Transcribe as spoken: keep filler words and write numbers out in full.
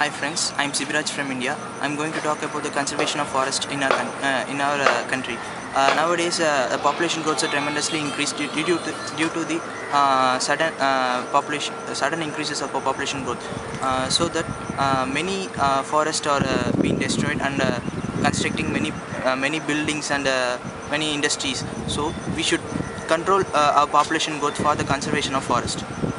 Hi friends, I am Sibiraj from India. I am going to talk about the conservation of forest in our coun- uh, in our uh, country. Uh, nowadays, uh, the population growth are tremendously increased due, due to due to the uh, sudden uh, population uh, sudden increases of our population growth. Uh, so that uh, many uh, forests are uh, being destroyed and uh, constructing many uh, many buildings and uh, many industries. So we should control uh, our population growth for the conservation of forest.